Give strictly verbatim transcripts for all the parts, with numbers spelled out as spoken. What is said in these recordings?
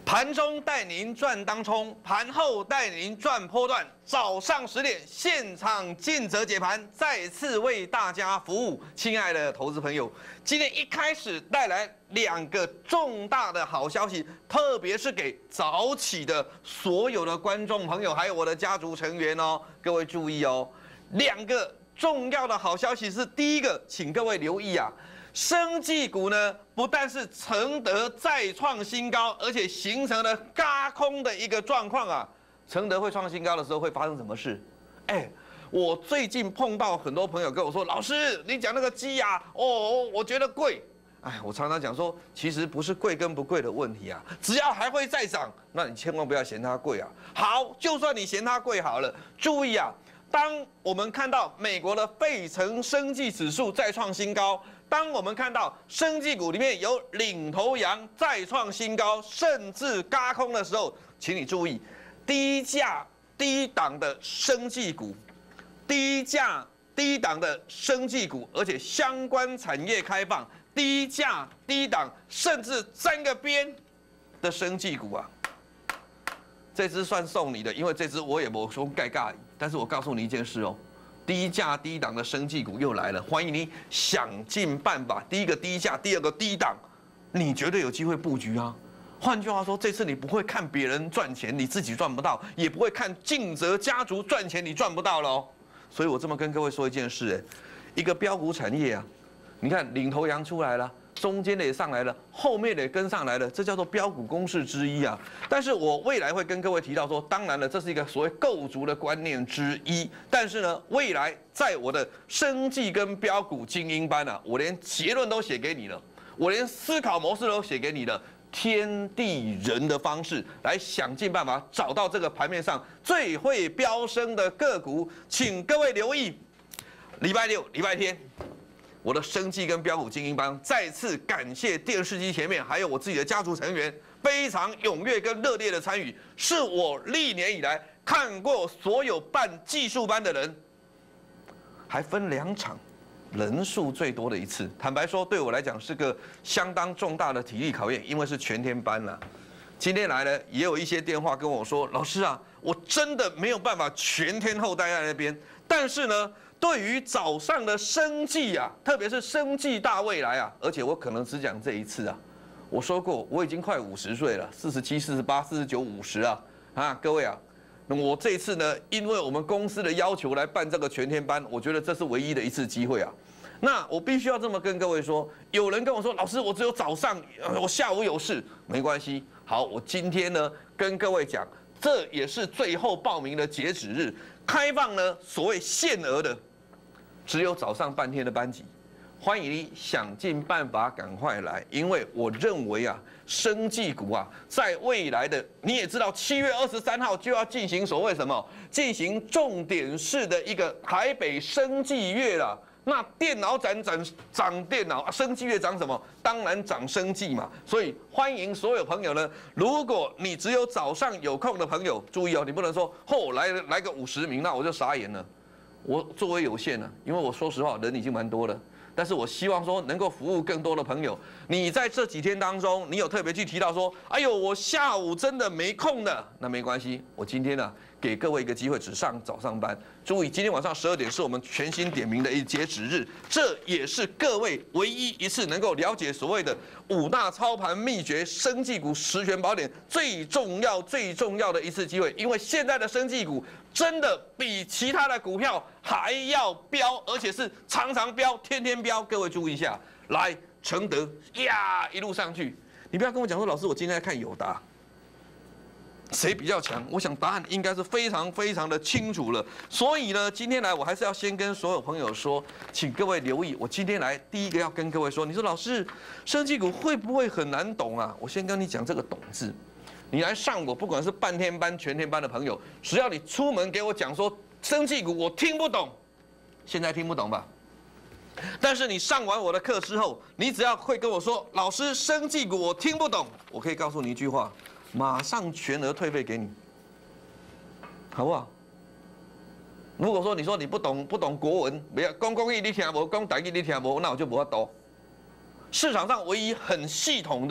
盘中带您赚当冲，盘后带您赚波段。早上十点现场尽责解盘，再次为大家服务。亲爱的投资朋友，今天一开始带来两个重大的好消息，特别是给早起的所有的观众朋友，还有我的家族成员哦，各位注意哦，两个重要的好消息是：第一个，请各位留意啊。 生技股呢，不但是承德再创新高，而且形成了轧空的一个状况啊。承德会创新高的时候会发生什么事？哎，我最近碰到很多朋友跟我说，老师，你讲那个鸡呀、啊，哦，我觉得贵。哎，我常常讲说，其实不是贵跟不贵的问题啊，只要还会再涨，那你千万不要嫌它贵啊。好，就算你嫌它贵好了，注意啊，当我们看到美国的费城生技指数再创新高。 当我们看到生技股里面有领头羊再创新高，甚至轧空的时候，请你注意，低价低档的生技股，低价低档的生技股，而且相关产业开放，低价低档甚至沾个边的生技股啊，这支算送你的，因为这支我也没说盖尬，但是我告诉你一件事哦。 低价低档的生技股又来了，欢迎你想尽办法。第一个低价，第二个低档，你绝对有机会布局啊。换句话说，这次你不会看别人赚钱，你自己赚不到，也不会看尽责家族赚钱，你赚不到了哦。所以我这么跟各位说一件事，哎，一个标股产业啊，你看领头羊出来了。 中间的也上来了，后面的也跟上来了，这叫做标股公式之一啊。但是我未来会跟各位提到说，当然了，这是一个所谓构筑的观念之一。但是呢，未来在我的生技跟标股精英班啊，我连结论都写给你了，我连思考模式都写给你了，天地人的方式来想尽办法找到这个盘面上最会飙升的个股，请各位留意，礼拜六、礼拜天。 我的生技跟标股精英班再次感谢电视机前面还有我自己的家族成员非常踊跃跟热烈的参与，是我历年以来看过所有办技术班的人，还分两场，人数最多的一次。坦白说，对我来讲是个相当重大的体力考验，因为是全天班了。今天来了，也有一些电话跟我说，老师啊，我真的没有办法全天候待在那边，但是呢。 对于早上的生技啊，特别是生技大未来啊，而且我可能只讲这一次啊。我说过，我已经快五十岁了，四十七、四十八、四十九、五十啊啊，各位啊，那我这一次呢，因为我们公司的要求来办这个全天班，我觉得这是唯一的一次机会啊。那我必须要这么跟各位说，有人跟我说，老师，我只有早上，我下午有事，没关系。好，我今天呢跟各位讲，这也是最后报名的截止日，开放呢所谓限额的。 只有早上半天的班级，欢迎你想尽办法赶快来，因为我认为啊，生技股啊，在未来的你也知道，七月二十三号就要进行所谓什么，进行重点式的一个台北生技月了。那电脑展涨涨电脑，生技月涨什么？当然涨生技嘛。所以欢迎所有朋友呢，如果你只有早上有空的朋友，注意哦，你不能说后来来个五十名，那我就傻眼了。 我作为有限呢，因为我说实话，人已经蛮多了，但是我希望说能够服务更多的朋友。你在这几天当中，你有特别去提到说，哎呦，我下午真的没空的，那没关系，我今天呢给各位一个机会，只上早上班。注意，今天晚上十二点是我们全新点名的一截止日，这也是各位唯一一次能够了解所谓的五大操盘秘诀、生技股十全宝典最重要、最重要的一次机会。因为现在的生技股真的比其他的股票还要飙，而且是常常飙、天天飙。各位注意一下，来承德呀，一路上去，你不要跟我讲说，老师，我今天在看友达。 谁比较强？我想答案应该是非常非常的清楚了。所以呢，今天来我还是要先跟所有朋友说，请各位留意。我今天来第一个要跟各位说，你说老师，生技股会不会很难懂啊？我先跟你讲这个“懂”字。你来上我，不管是半天班、全天班的朋友，只要你出门给我讲说生技股我听不懂，现在听不懂吧？但是你上完我的课之后，你只要会跟我说，老师，生技股我听不懂，我可以告诉你一句话。 马上全额退费给你，好不好？如果说你说你不懂不懂国文，不要讲国语你听无，讲台语你听无，那我就不要多。市场上唯一很系统的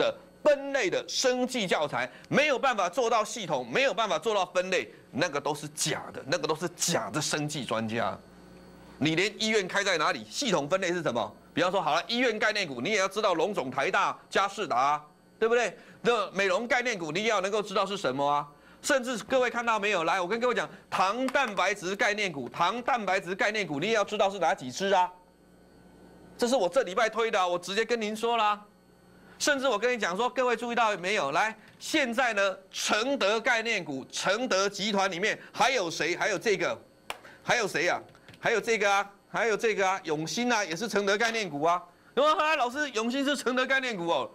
分类的生技教材，没有办法做到系统，没有办法做到分类，那个都是假的，那个都是假的生技专家。你连医院开在哪里，系统分类是什么？比方说，好了，医院概念股，你也要知道龙总、台大、嘉士达、啊，对不对？那美容概念股，你也要能够知道是什么啊？甚至各位看到没有？来，我跟各位讲，糖蛋白质概念股，糖蛋白质概念股，你也要知道是哪几只啊？这是我这礼拜推的、啊，我直接跟您说啦。甚至我跟你讲说，各位注意到没有？来，现在呢，承德概念股，承德集团里面还有谁？还有这个，还有谁呀、啊？还有这个啊，还有这个啊，永兴啊，也是承德概念股啊。然后啊，老师，永兴是承德概念股哦。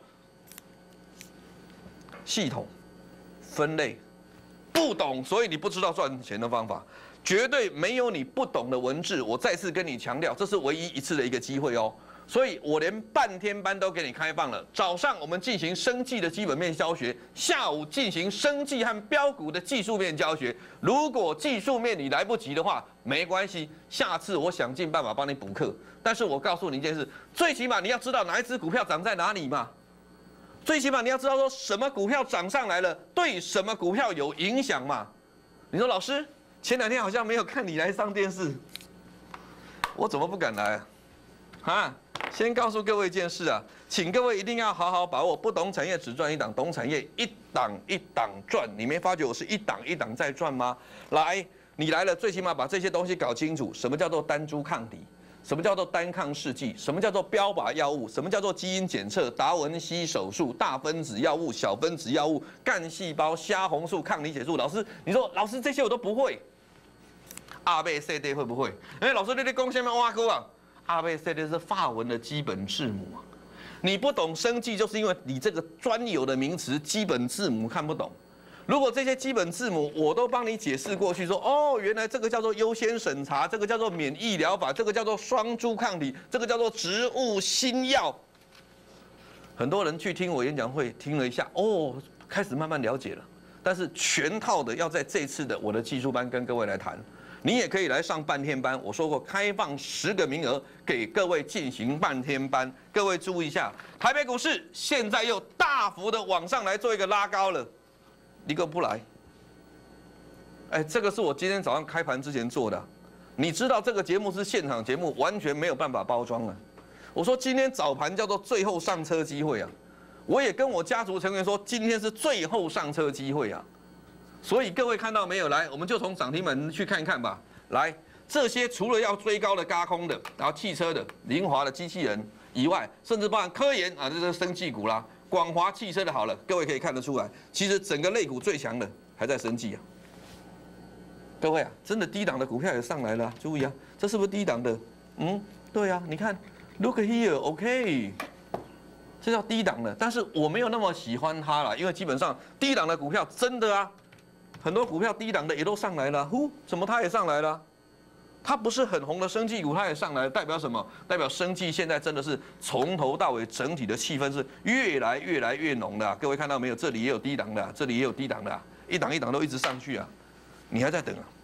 系统分类不懂，所以你不知道赚钱的方法。绝对没有你不懂的文字，我再次跟你强调，这是唯一一次的一个机会哦。所以我连半天班都给你开放了。早上我们进行生技的基本面教学，下午进行生技和标股的技术面教学。如果技术面你来不及的话，没关系，下次我想尽办法帮你补课。但是我告诉你一件事，最起码你要知道哪一只股票涨在哪里嘛。最起码你要知道说什么股票涨上来了，对什么股票有影响嘛。你说老师？前两天好像没有看你来上电视，我怎么不敢来啊？哈，先告诉各位一件事啊，请各位一定要好好把握，不懂产业只赚一档，懂产业一档一档赚。你没发觉我是一档一档在赚吗？来，你来了，最起码把这些东西搞清楚，什么叫做单株抗体？什么叫做单抗试剂？什么叫做标靶药物？什么叫做基因检测？达文西手术、大分子药物、小分子药物、干细胞、虾红素、抗理血素。老师，你说老师这些我都不会。阿贝 C D 会不会？哎、欸，老师，你在讲什么挖沟啊？阿贝 C D 是法文的基本字母啊。你不懂生技，就是因为你这个专有的名词基本字母看不懂。如果这些基本字母我都帮你解释过去，说哦，原来这个叫做优先审查，这个叫做免疫疗法，这个叫做双株抗体，这个叫做植物新药。很多人去听我演讲会，听了一下，哦，开始慢慢了解了。但是全套的要在这次的我的技术班跟各位来谈。你也可以来上半天班，我说过开放十个名额给各位进行半天班。各位注意一下，台北股市现在又大幅的往上来做一个拉高了，你个不来？哎，这个是我今天早上开盘之前做的。你知道这个节目是现场节目，完全没有办法包装啊。我说今天早盘叫做最后上车机会啊，我也跟我家族成员说，今天是最后上车机会啊。所以各位看到没有？来，我们就从涨停板去看看吧。来，这些除了要追高的、轧空的，然后汽车的、凌华的机器人以外，甚至包含科研啊，这是生技股啦，广华汽车的好了，各位可以看得出来，其实整个类股最强的还在生技啊。各位啊，真的低档的股票也上来了、啊，注意啊，这是不是低档的？嗯，对啊，你看 ，look here，OK，、okay 这叫低档的，但是我没有那么喜欢它了，因为基本上低档的股票真的啊。很多股票低档的也都上来了，呼，怎么它也上来了？它不是很红的生技股，它也上来了，代表什么？代表生技现在真的是从头到尾整体的气氛是越来越来越浓的、啊。各位看到没有？这里也有低档的、啊，这里也有低档的、啊，一档一档都一直上去啊！你还在等啊？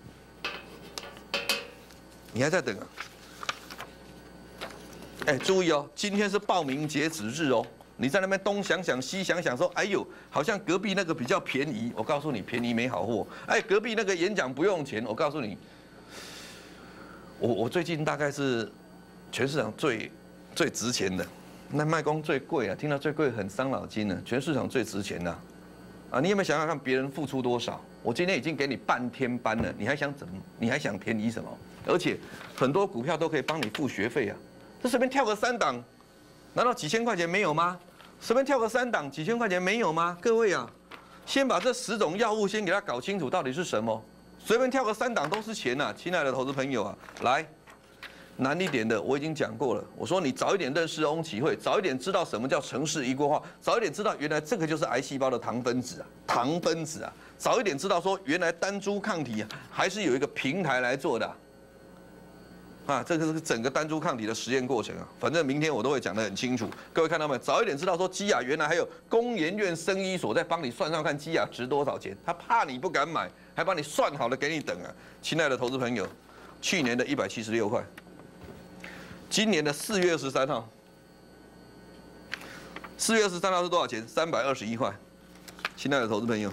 你还在等啊？哎，注意哦，今天是报名截止日哦。你在那边东想想西想想，说，哎呦，好像隔壁那个比较便宜。我告诉你，便宜没好货。哎，隔壁那个演讲不用钱。我告诉你，我我最近大概是全市场最最值钱的，那卖光最贵啊，听到最贵很伤脑筋的，全市场最值钱的。啊，你有没有想想看别人付出多少？我今天已经给你半天班了，你还想怎么？你还想便宜什么？而且很多股票都可以帮你付学费啊，这随便跳个三档，难道几千块钱没有吗？随便跳个三档，几千块钱没有吗？各位啊，先把这十种药物先给它搞清楚到底是什么。随便跳个三档都是钱呐、啊，亲爱的投资朋友啊，来，难一点的我已经讲过了。我说你早一点认识翁启慧，早一点知道什么叫程式一锅化，早一点知道原来这个就是癌细胞的糖分子啊，糖分子啊，早一点知道说原来单株抗体啊还是有一个平台来做的、啊。啊，这个是整个单株抗体的实验过程啊，反正明天我都会讲得很清楚。各位看到没有？早一点知道说基亚原来还有工研院生医所在帮你算算看基亚值多少钱，他怕你不敢买，还帮你算好了给你等啊。亲爱的投资朋友，去年的一百七十六块，今年的四月二十三号， 四月二十三号是多少钱？三百二十一块。亲爱的投资朋友，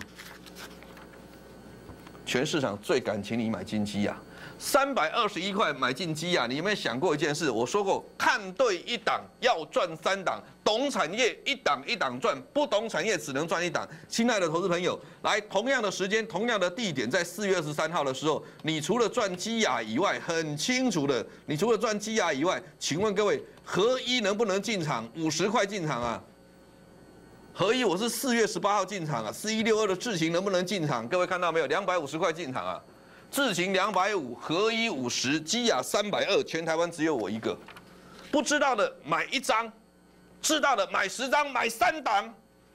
全市场最敢请你买金鸡呀，三百二十一块买进鸡呀！你有没有想过一件事？我说过，看对一档要赚三档，懂产业一档一档赚，不懂产业只能赚一档。亲爱的投资朋友，来，同样的时间，同样的地点，在四月二十三号的时候，你除了赚鸡呀以外，很清楚的，你除了赚鸡呀以外，请问各位，合一能不能进场？五十块进场啊？合一我是四月十八号进场啊，四一六二的智勤能不能进场？各位看到没有？两百五十块进场啊，智勤两百五，合一五十，基亚三百二，全台湾只有我一个。不知道的买一张，知道的买十张，买三档。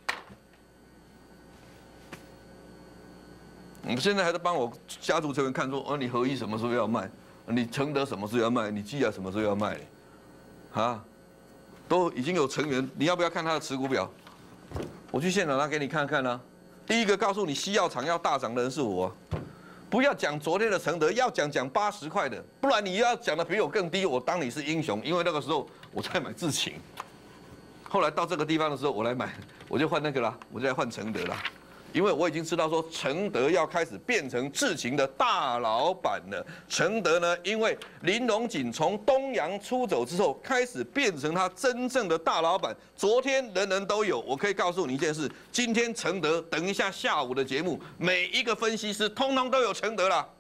我们现在还在帮我家族成员看说，哦，你合一什么时候要卖？你承德什么时候要卖？你基亚什么时候要卖？啊，都已经有成员，你要不要看他的持股表？我去现场拿给你看看啊。第一个告诉你西药厂要大涨的人是我、啊，不要讲昨天的承德，要讲讲八十块的，不然你要讲的比我更低，我当你是英雄，因为那个时候我在买智勤，后来到这个地方的时候我来买，我就换那个啦，我就来换承德啦。因为我已经知道说承德要开始变成智勤的大老板了。承德呢，因为林荣锦从东洋出走之后，开始变成他真正的大老板。昨天人人都有，我可以告诉你一件事：今天承德，等一下下午的节目，每一个分析师通通都有承德啦。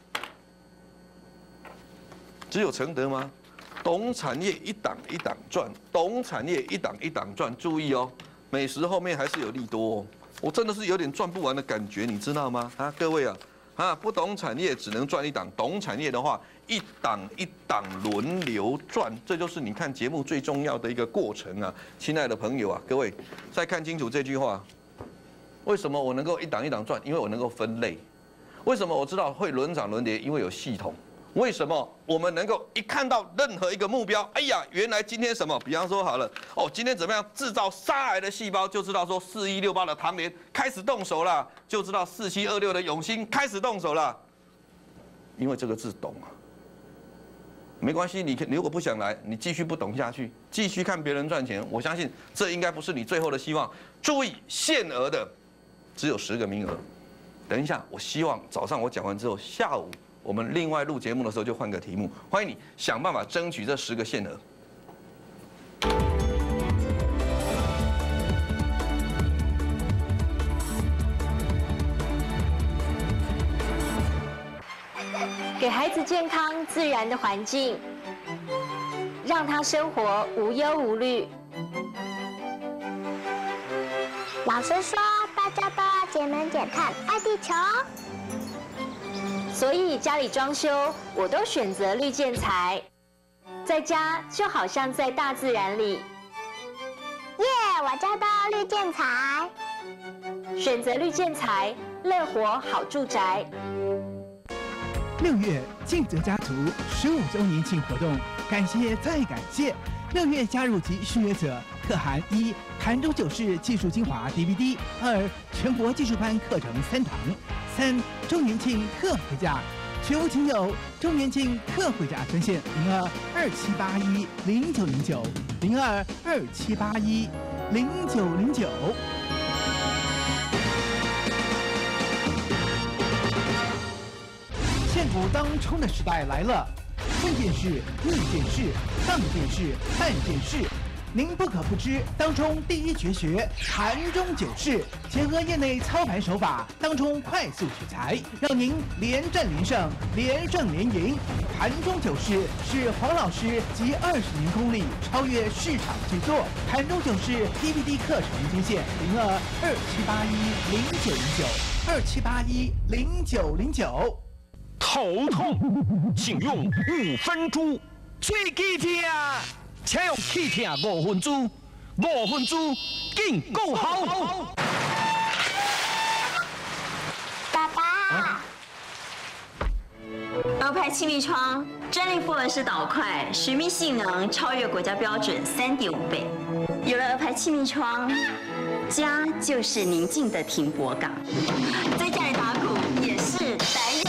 只有承德吗？懂产业一档一档赚，懂产业一档一档赚。注意哦，美食后面还是有利多哦。我真的是有点赚不完的感觉，你知道吗？啊，各位啊，啊，不懂产业只能赚一档，懂产业的话，一档一档轮流赚，这就是你看节目最重要的一个过程啊，亲爱的朋友啊，各位再看清楚这句话，为什么我能够一档一档赚？因为我能够分类。为什么我知道会轮涨轮跌？因为有系统。为什么我们能够一看到任何一个目标，哎呀，原来今天什么？比方说好了，哦，今天怎么样制造杀癌的细胞，就知道说四一六八的唐联开始动手了，就知道四七二六的永兴开始动手了，因为这个字懂啊。没关系，你你如果不想来，你继续不懂下去，继续看别人赚钱，我相信这应该不是你最后的希望。注意，限额的只有十个名额。等一下，我希望早上我讲完之后，下午。我们另外录节目的时候就换个题目，欢迎你想办法争取这十个限额。 给孩子健康自然的环境，让他生活无忧无虑。 老师说，大家都要节能减碳，爱地球。 所以家里装修，我都选择绿建材，在家就好像在大自然里。 耶，我家都绿建材。 选择绿建材，乐活好住宅。 六月尽责家族十五周年庆活动，感谢再感谢！六月加入及续约者可含一潭州九市技术精华 D V D， 二全国技术班课程三堂。三周年庆特惠价，全无仅有周年庆特惠价专线零二二七八一零九零九零二二七八一零九零九。现股当冲的时代来了，顺电视、逆电视、上电视、看电视。您不可不知当冲第一绝学盘中九式，结合业内操盘手法，当冲快速取材，让您连战连胜，连胜连赢。盘中九式是黄老师集二十年功力，超越市场巨作。盘中九式 D V D 课程接线零二二七八一零九零九二七八一零九零九。 头痛，请用五分猪，最记痛。请用气痛五分猪，五分猪更够好。 爸爸， 啊、鹅牌气密窗专利复合式导块，水密性能超越国家标准三点五倍。有了鹅牌气密窗，家就是宁静的停泊港，在家里打鼓也是宅用。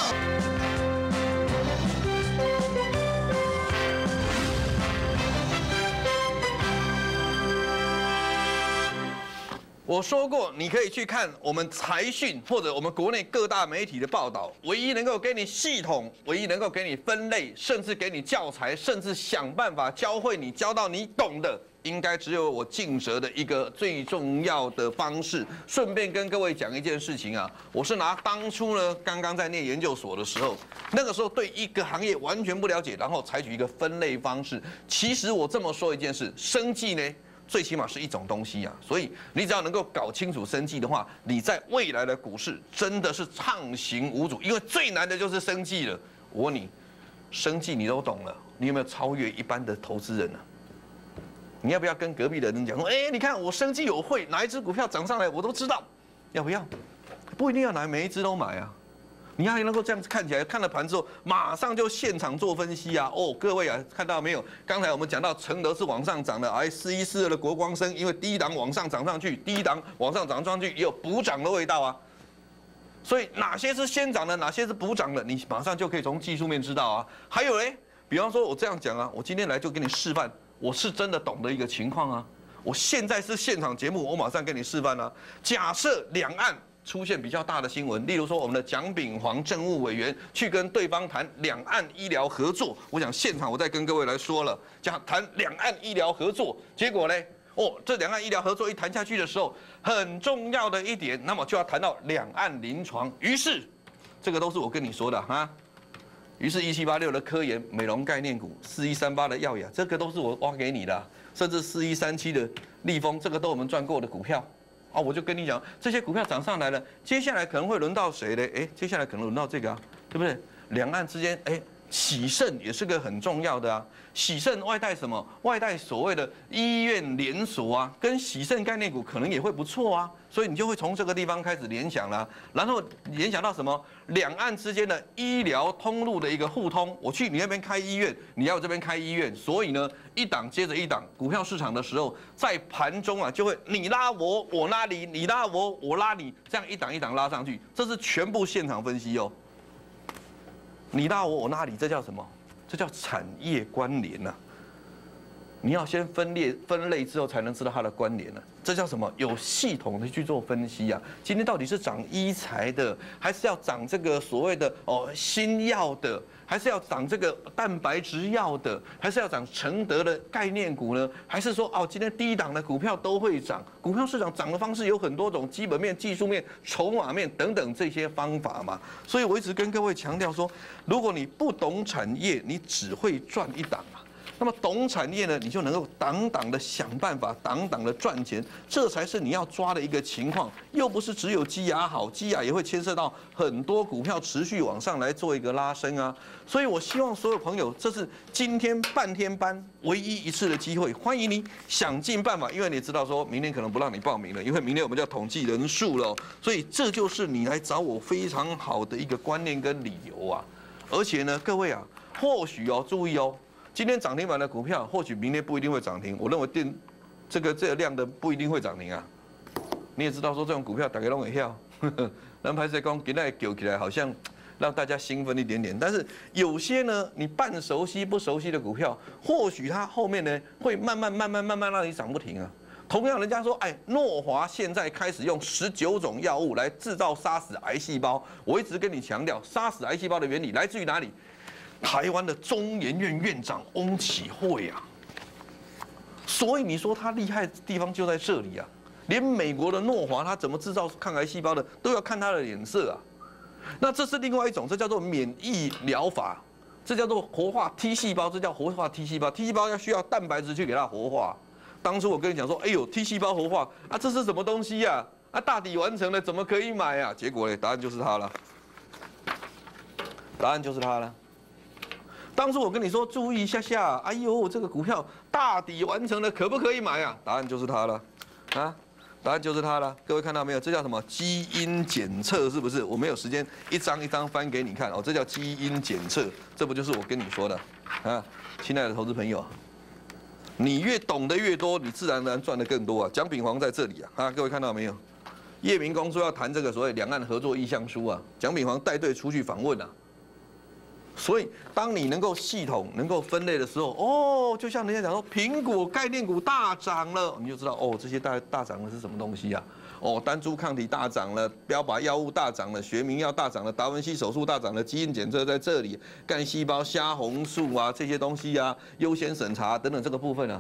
我说过，你可以去看我们财讯或者我们国内各大媒体的报道，唯一能够给你系统，唯一能够给你分类，甚至给你教材，甚至想办法教会你教到你懂的，应该只有我敬哲的一个最重要的方式。顺便跟各位讲一件事情啊，我是拿当初呢刚刚在念研究所的时候，那个时候对一个行业完全不了解，然后采取一个分类方式。其实我这么说一件事，生技呢，最起码是一种东西啊，所以你只要能够搞清楚生技的话，你在未来的股市真的是畅行无阻。因为最难的就是生技了。我问你，生技你都懂了，你有没有超越一般的投资人呢？你要不要跟隔壁的人讲说，哎，你看我生技有会，哪一只股票涨上来我都知道，要不要？不一定要拿每一只都买啊。你还能够这样子看起来，看了盘之后，马上就现场做分析啊！哦，各位啊，看到没有？刚才我们讲到承德是往上涨的，哎，四一四二的国光生，因为第一档往上涨上去，第一档往上涨上去也有补涨的味道啊。所以哪些是先涨的，哪些是补涨的，你马上就可以从技术面知道啊。还有嘞，比方说我这样讲啊，我今天来就给你示范，我是真的懂的一个情况啊。我现在是现场节目，我马上给你示范啊。假设两岸出现比较大的新闻，例如说我们的蒋炳煌政务委员去跟对方谈两岸医疗合作，我想现场我再跟各位来说了，讲谈两岸医疗合作，结果呢，哦，这两岸医疗合作一谈下去的时候，很重要的一点，那么就要谈到两岸临床，于是这个都是我跟你说的哈。于是，一七八六的科研美容概念股，四一三八的耀雅，这个都是我挖给你的、啊，甚至四一三七的立丰，这个都我们赚过的股票。啊，我就跟你讲，这些股票涨上来了，接下来可能会轮到谁呢？哎，接下来可能轮到这个啊，对不对？两岸之间，哎，喜盛也是个很重要的啊。喜盛外带什么？外带所谓的医院连锁啊，跟喜盛概念股可能也会不错啊。所以你就会从这个地方开始联想啦，然后联想到什么？两岸之间的医疗通路的一个互通。我去你那边开医院，你要我这边开医院，所以呢，一档接着一档，股票市场的时候，在盘中啊，就会你拉我，我拉你，你拉我，我拉你，这样一档一档拉上去，这是全部现场分析哦。你拉我，我拉你，这叫什么？这叫产业关联呐、啊。你要先分裂分类之后，才能知道它的关联呢、啊。这叫什么？有系统的去做分析啊。今天到底是涨医材的，还是要涨这个所谓的哦新药的，还是要涨这个蛋白质药的，还是要涨承德的概念股呢？还是说哦今天低档的股票都会涨？股票市场涨的方式有很多种，基本面、技术面、筹码面等等这些方法嘛。所以我一直跟各位强调说，如果你不懂产业，你只会赚一档啊。那么懂产业呢，你就能够档档的想办法，档档的赚钱，这才是你要抓的一个情况。又不是只有基亚好，基亚也会牵涉到很多股票持续往上来做一个拉升啊。所以我希望所有朋友，这是今天半天班唯一一次的机会，欢迎你想尽办法，因为你知道说明天可能不让你报名了，因为明天我们就要统计人数了，所以这就是你来找我非常好的一个观念跟理由啊。而且呢，各位啊，或许哦，注意哦。今天涨停板的股票，或许明天不一定会涨停。我认为电这个这个量的不一定会涨停啊。你也知道说这种股票大家都会跳，咱拍摄讲今天救起来好像让大家兴奋一点点，但是有些呢你半熟悉不熟悉的股票，或许它后面呢会慢慢慢慢慢慢让你涨不停啊。同样，人家说，哎，诺华现在开始用十九种药物来制造杀死癌细胞。我一直跟你强调，杀死癌细胞的原理来自于哪里？台湾的中研院院长翁启惠啊，所以你说他厉害的地方就在这里啊！连美国的诺华他怎么制造抗癌细胞的，都要看他的脸色啊。那这是另外一种，这叫做免疫疗法，这叫做活化 T 细胞，这叫活化 T 细胞。T 细胞要需要蛋白质去给它活化。当初我跟你讲说，哎呦 ，T 细胞活化啊，这是什么东西呀、啊？啊，大抵完成了，怎么可以买啊？结果呢，答案就是它了。答案就是它了。当初我跟你说注意一下下，哎呦，这个股票大抵完成了，可不可以买啊？答案就是它了，啊，答案就是它了。各位看到没有？这叫什么基因检测？是不是？我没有时间一张一张翻给你看哦，这叫基因检测，这不就是我跟你说的啊？亲爱的投资朋友，你越懂得越多，你自然而然赚得更多啊。蒋炳煌在这里啊，啊，各位看到没有？叶明公说要谈这个所谓两岸合作意向书啊，蒋炳煌带队出去访问啊。 所以，当你能够系统、能够分类的时候，哦，就像人家讲说，苹果概念股大涨了，你就知道哦，这些大大涨的是什么东西啊？哦，单株抗体大涨了，标靶药物大涨了，学名药大涨了，达文西手术大涨了，基因检测在这里，干细胞、虾红素啊这些东西啊，优先审查等等这个部分啊。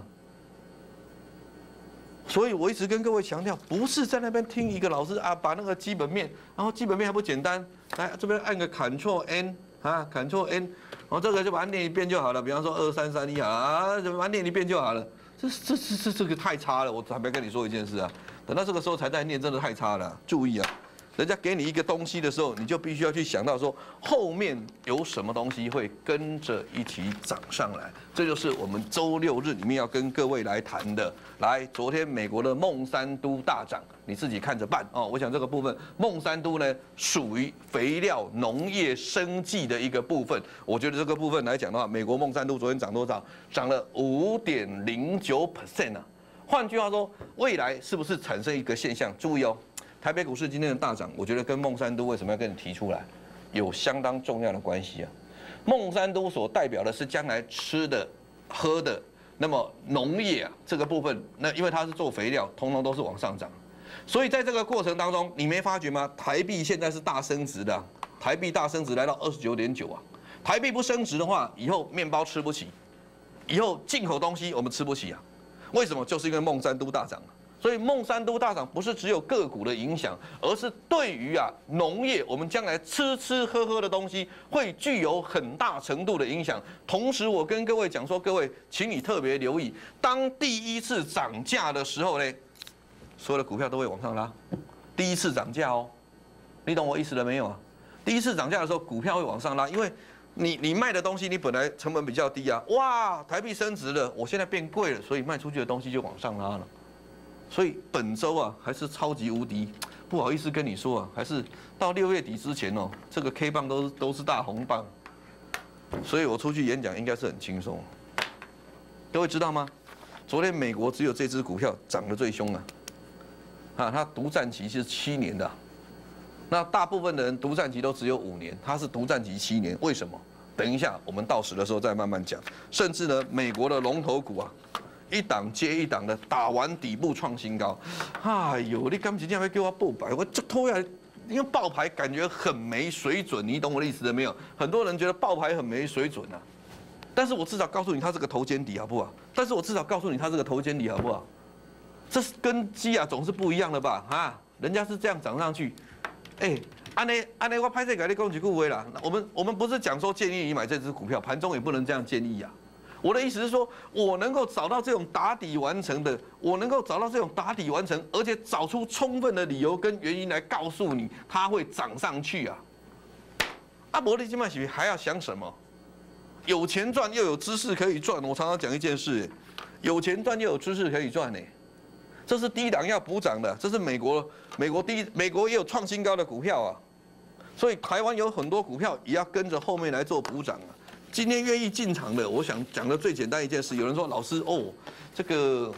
所以我一直跟各位强调，不是在那边听一个老师啊，把那个基本面，然后基本面还不简单，来这边按个 Ctrl N。啊 ，Ctrl N， 然后这个就把它念一遍就好了。比方说二三三一啊，就把它念一遍就好了。这这这这这个太差了，我坦白跟你说一件事啊，等到这个时候才在念，真的太差了。注意啊，人家给你一个东西的时候，你就必须要去想到说后面有什么东西会跟着一起涨上来。这就是我们周六日里面要跟各位来谈的。来，昨天美国的孟山都大涨，你自己看着办哦。我想这个部分，孟山都呢属于肥料、农业、生技的一个部分。我觉得这个部分来讲的话，美国孟山都昨天涨多少？涨了五点零九 percent 啊。换句话说，未来是不是产生一个现象？注意哦，台北股市今天的大涨，我觉得跟孟山都为什么要跟你提出来，有相当重要的关系啊。孟山都所代表的是将来吃的、喝的。那么农业啊这个部分，那因为它是做肥料，通通都是往上涨，所以在这个过程当中，你没发觉吗？台币现在是大升值的、啊，台币大升值来到二十九点九啊，台币不升值的话，以后面包吃不起，以后进口东西我们吃不起啊，为什么？就是因为孟山都大涨啊。所以孟山都大涨不是只有个股的影响，而是对于啊农业，我们将来吃吃喝喝的东西会具有很大程度的影响。同时，我跟各位讲说，各位，请你特别留意，当第一次涨价的时候呢，所有的股票都会往上拉。第一次涨价哦，你懂我意思了没有啊？第一次涨价的时候，股票会往上拉，因为你你卖的东西你本来成本比较低啊，哇，台币升值了，我现在变贵了，所以卖出去的东西就往上拉了。所以本周啊还是超级无敌，不好意思跟你说啊，还是到六月底之前哦，这个 K 棒都是都是大红棒，所以我出去演讲应该是很轻松。各位知道吗？昨天美国只有这支股票涨得最凶啊，啊，它独占期是七年的、啊，那大部分的人独占期都只有五年，它是独占期七年，为什么？等一下我们到时的时候再慢慢讲。甚至呢，美国的龙头股啊。一档接一档的打完底部创新高，哎呦，你刚才这样会给我爆牌，我这拖下来，因为爆牌感觉很没水准，你懂我的意思了没有？很多人觉得爆牌很没水准啊，但是我至少告诉你它这个头肩底好不好？但是我至少告诉你它这个头肩底好不好？这是跟基亚总是不一样的吧？啊，人家是这样涨上去，哎，安内安内我拍这个你讲几句话啦，我们我们不是讲说建议你买这只股票，盘中也不能这样建议啊。我的意思是说，我能够找到这种打底完成的，我能够找到这种打底完成，而且找出充分的理由跟原因来告诉你它会涨上去啊。阿伯利金麦喜还要想什么？有钱赚又有知识可以赚。我常常讲一件事，有钱赚又有知识可以赚呢。这是低档要补涨的，这是美国美国第一美国也有创新高的股票啊，所以台湾有很多股票也要跟着后面来做补涨啊。今天愿意进场的，我想讲的最简单一件事。有人说老师哦，这个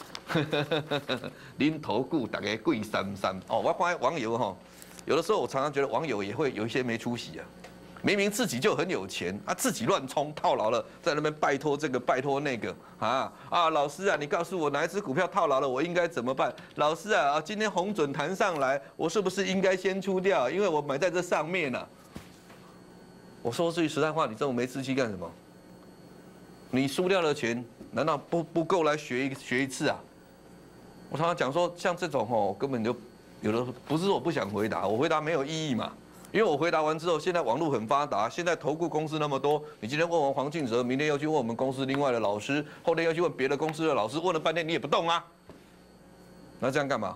林投顾大概贵三三哦。我发现网友哈，有的时候我常常觉得网友也会有一些没出息啊。明明自己就很有钱啊，自己乱冲套牢了，在那边拜托这个拜托那个啊啊！老师啊，你告诉我哪一只股票套牢了，我应该怎么办？老师啊，今天红准弹上来，我是不是应该先出掉？因为我买在这上面呢、啊。我说句实在话，你这种没志气干什么？你输掉的钱难道不不够来学一学一次啊？我常常讲说，像这种哦，根本就有的不是我不想回答，我回答没有意义嘛。因为我回答完之后，现在网络很发达，现在投顾公司那么多，你今天问完黄敬哲，明天又去问我们公司另外的老师，后天又去问别的公司的老师，问了半天你也不动啊，那这样干嘛？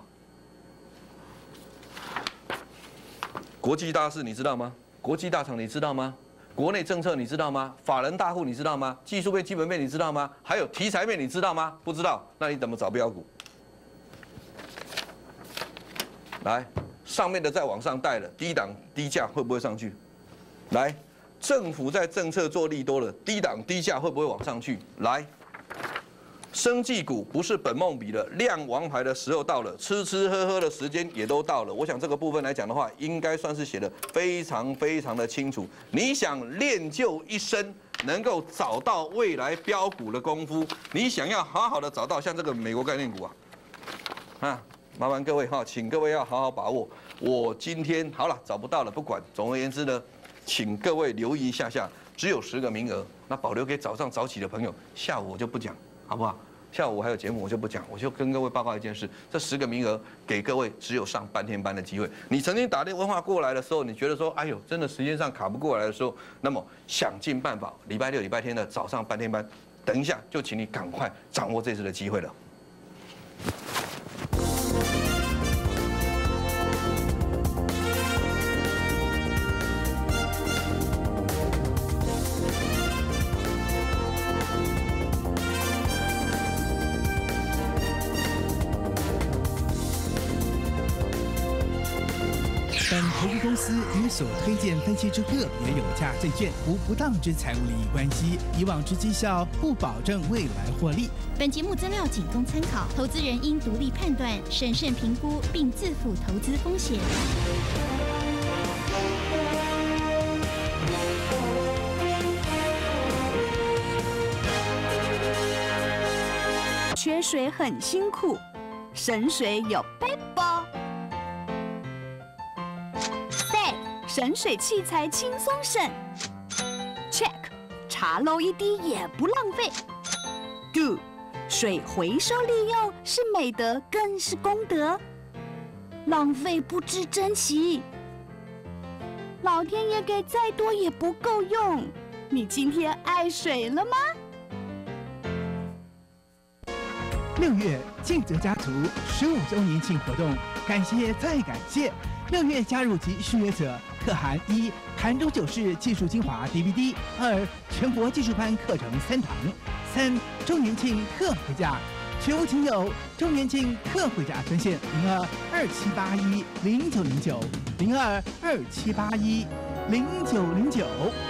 国际大事你知道吗？国际大厂你知道吗？国内政策你知道吗？法人大户你知道吗？技术面、基本面你知道吗？还有题材面你知道吗？不知道，那你怎么找标股？来，上面的再往上带了，低档低价会不会上去？来，政府在政策做利多了，低档低价会不会往上去？来， 生技股不是本梦比的亮王牌的时候到了，吃吃喝喝的时间也都到了。我想这个部分来讲的话，应该算是写的非常非常的清楚。你想练就一身能够找到未来标股的功夫，你想要好好的找到像这个美国概念股啊，啊，麻烦各位哈，请各位要好好把握。我今天好了找不到了，不管，总而言之呢，请各位留意一下下，只有十个名额，那保留给早上早起的朋友，下午我就不讲。 好不好？下午还有节目，我就不讲，我就跟各位报告一件事：这十个名额给各位只有上半天班的机会。你曾经打电话过来的时候，你觉得说，哎呦，真的时间上卡不过来的时候，那么想尽办法，礼拜六、礼拜天的早上半天班，等一下就请你赶快掌握这次的机会了。 本投资公司与所推荐分析之个别有价证券无不当之财务利益关系，以往之绩效不保证未来获利。 本节目资料仅供参考，投资人应独立判断、审慎评估，并自负投资风险。 缺水很辛苦，省水有 paper。 省水器材轻松省 ，check， 茶漏一滴也不浪费 ，do， 水回收利用是美德更是功德，浪费不知珍惜，老天爷给再多也不够用，你今天爱水了吗？ 六月尽责家族十五周年庆活动，感谢再感谢。 六月加入及续约者可含一盘中九式技术精华 D V D， 二全国技术班课程三堂，三周年庆特惠价。全无亲友周年庆特惠价专线零二二七八一零九零九零二二七八一零九零九。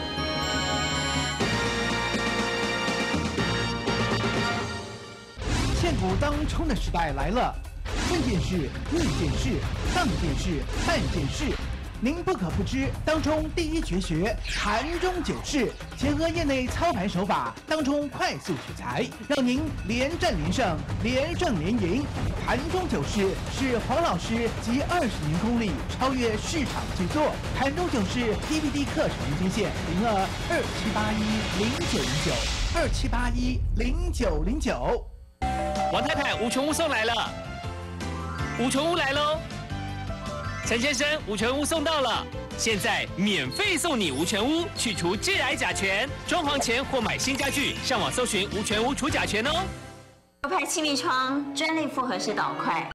现股当冲的时代来了。 正件事、逆件事、当件事、半件事，您不可不知当冲第一绝学盘中九式，结合业内操盘手法，当冲快速取材，让您连战连胜，连胜连赢。盘中九式是黄老师集二十年功力，超越市场巨作。盘中九式 D V D 课程专线零二二七八一零九零九二七八一零九零九。 王太太，五全屋送来了。 五全屋来喽！陈先生，五全屋送到了，现在免费送你无醛屋，去除致癌甲醛。装潢前或买新家具，上网搜寻无醛屋除甲醛哦。 牛排气密窗专利复合式导块，